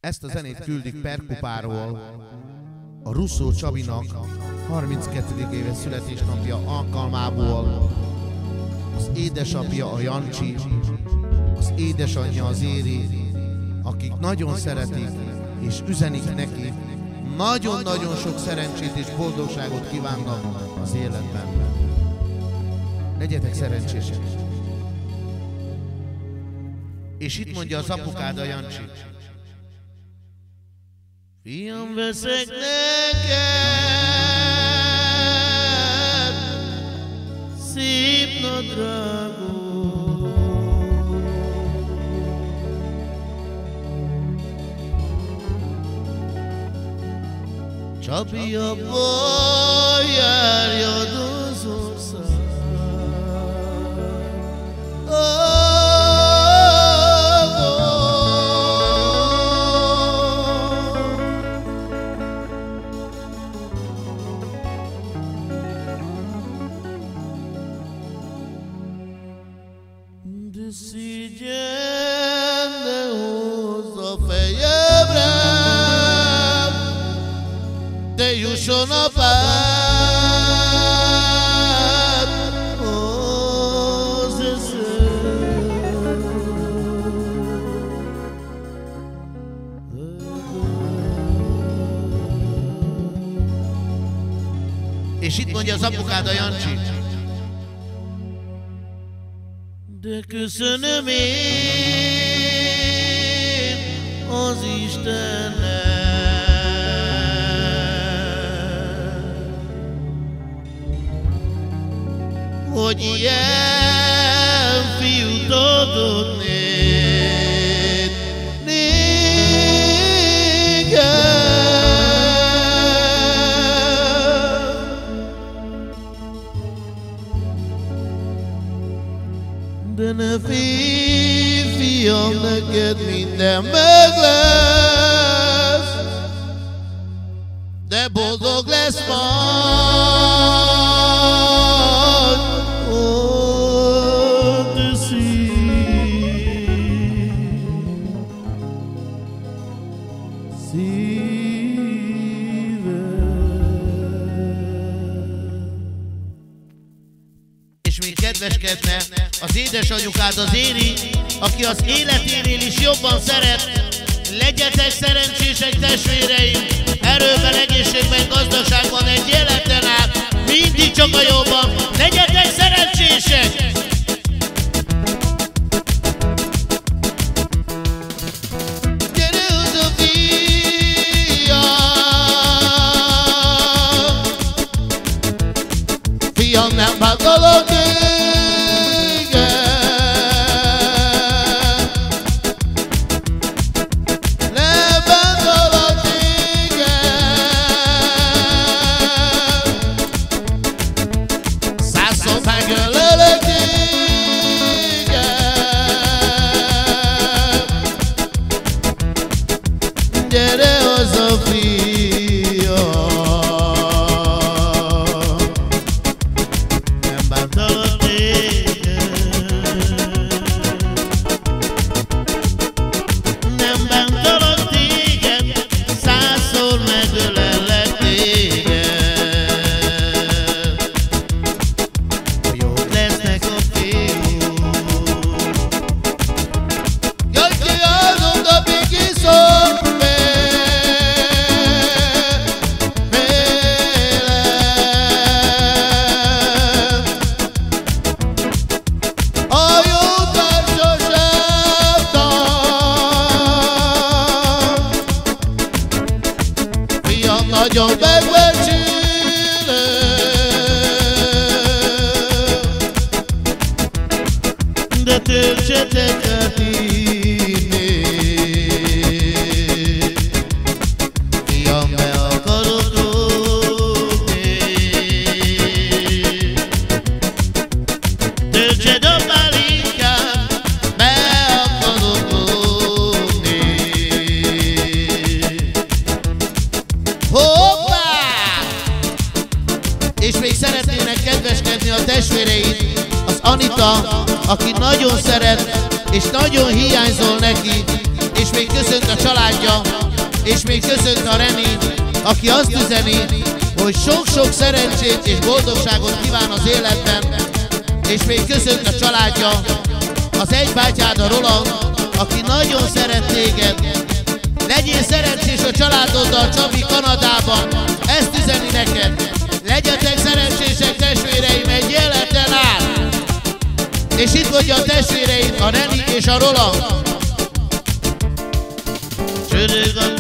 Ezt a zenét küldik Perkupáról a Russzó Csabinak 32. éves születésnapja alkalmából. Az édesapja a Jancsi, az édesanyja az Éri, akik nagyon szeretik és üzenik neki, nagyon-nagyon sok szerencsét és boldogságot kívánnak az életben. Legyetek szerencsések! És itt mondja az apukád, a Jancsi. Fiam, veszek neked szép nadrágot, Csabi abban járjad az ország. De szégyen ne hozz a fejemre, de jusson a pád az eszem. És itt mondja az apukád, a Jancsi. De köszönöm én az Istennek, hogy ilyen fiút adott de ne félj, fiam, neked minden meg lesz, de boldog lesz majd, ó, te és még kedveskedne az édesanyukád, az Éri, aki az életénél is jobban szeret. Legyetek szerencsések, testvéreim! Erőben, egészségben, gazdaságban egy életen át mindig csak a jobban. Legyetek szerencsések! Gyere oda, fiam, nem bántalak téged. Nem bántalak téged. Százszor megölelek téged. Gyere haza, fiam. Nagyon megbecsülöm, de töltsetek át innét. Fiam, be akarod rúgni, töltsed a pálinkát, be akarod rúgni. És még szeretnének kedveskedni a testvéreid, az Anita, aki nagyon szeret, és nagyon hiányzol neki, és még köszönt a családja, és még köszönt a Reni, aki azt üzeni, hogy sok-sok szerencsét és boldogságot kíván az életben, és még köszönt a családja, az egybátyád a Roland, aki nagyon szeret téged. Legyél szerencsés a családoddal, Csabi, Kanadában, ezt üzeni neked. Legyetek szerencsések, testvéreim, egy életen át! És itt mondja a testvéreim, a Reni és a Roland. Csörög a